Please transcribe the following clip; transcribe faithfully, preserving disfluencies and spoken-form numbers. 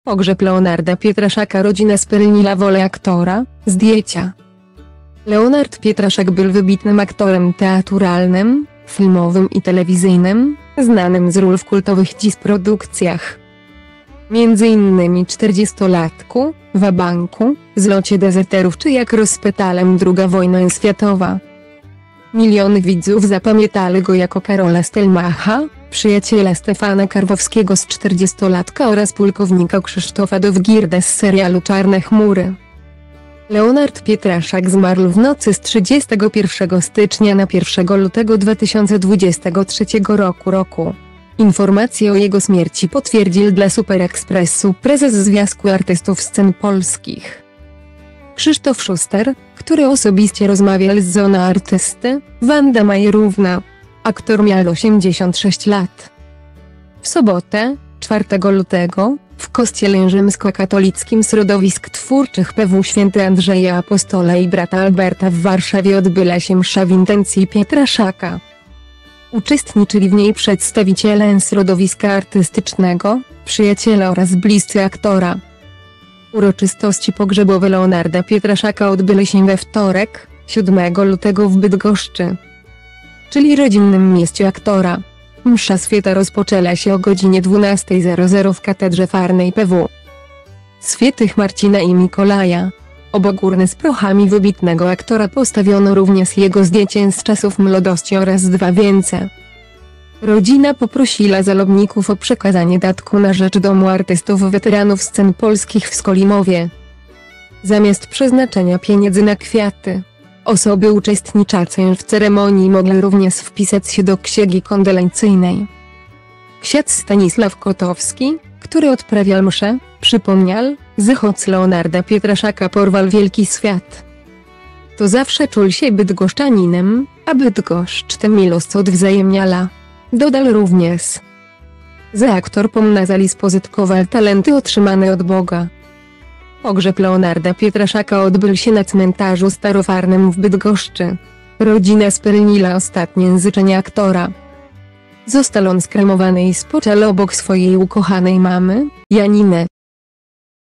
Pogrzeb Leonarda Pietraszaka. Rodzina spełniła wolę aktora. Zdjęcia. Leonard Pietraszak był wybitnym aktorem teatralnym, filmowym i telewizyjnym, znanym z ról w kultowych dziś produkcjach. Między innymi czterdziestolatku, Wabanku, Zlocie dezerterów czy Jak rozpętałem druga wojna światowa. Miliony widzów zapamiętali go jako Karola Stelmacha, przyjaciela Stefana Karwowskiego z czterdziestolatka oraz pułkownika Krzysztofa Dowgirda z serialu Czarne chmury. Leonard Pietraszak zmarł w nocy z trzydziestego pierwszego stycznia na pierwszego lutego dwa tysiące dwudziestego trzeciego roku roku. Informację o jego śmierci potwierdził dla Super Expressu prezes Związku Artystów Scen Polskich Krzysztof Szuster, który osobiście rozmawiał z żoną artysty, Wanda Majerówna. Aktor miał osiemdziesiąt sześć lat. W sobotę, czwartego lutego, w kościele rzymskokatolickim Środowisk Twórczych P W Święty Andrzeja Apostola i brata Alberta w Warszawie odbyła się msza w intencji Pietraszaka. Uczestniczyli w niej przedstawiciele środowiska artystycznego, przyjaciele oraz bliscy aktora. Uroczystości pogrzebowe Leonarda Pietraszaka odbyły się we wtorek, siódmego lutego w Bydgoszczy, czyli rodzinnym mieście aktora. Msza święta rozpoczęła się o godzinie dwunastej w katedrze farnej P W Świętych Marcina i Mikołaja. Obok urny z prochami wybitnego aktora postawiono również jego zdjęcie z czasów młodości oraz dwa wieńce. Rodzina poprosiła zalobników o przekazanie datku na rzecz Domu Artystów Weteranów Scen Polskich w Skolimowie. Zamiast przeznaczenia pieniędzy na kwiaty, osoby uczestniczące w ceremonii mogły również wpisać się do księgi kondolencyjnej. Ksiądz Stanisław Kotowski, który odprawiał mszę, przypomniał, że choć Leonarda Pietraszaka porwał wielki świat, to zawsze czuł się bydgoszczaninem, a Bydgoszcz tę miłość odwzajemniała. Dodał również, że aktor pomnażali spożytkował talenty otrzymane od Boga. Pogrzeb Leonarda Pietraszaka odbył się na cmentarzu starofarnym w Bydgoszczy. Rodzina spełniła ostatnie życzenia aktora. Został on skremowany i spoczął obok swojej ukochanej mamy, Janiny.